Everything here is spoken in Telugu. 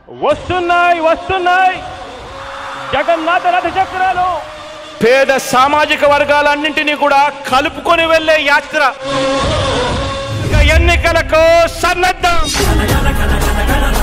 వస్తున్నాయి వస్తున్నాయి జగన్నాథ రథ చక్రాలు. పేద సామాజిక వర్గాలన్నింటినీ కూడా కలుపుకొని వెళ్లే యాత్ర. ఎన్నికలకు సన్నద్ధం.